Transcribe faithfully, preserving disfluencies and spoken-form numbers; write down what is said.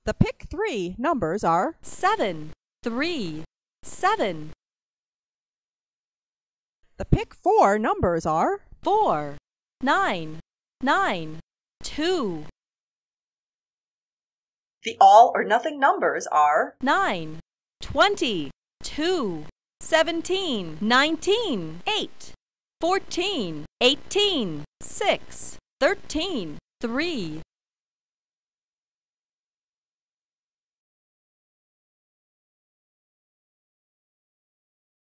The pick three numbers are seven, three, seven. The pick four numbers are four, nine, nine, two. The all or nothing numbers are nine, twenty, two, seventeen, nineteen, eight, fourteen, eighteen, six, thirteen, three,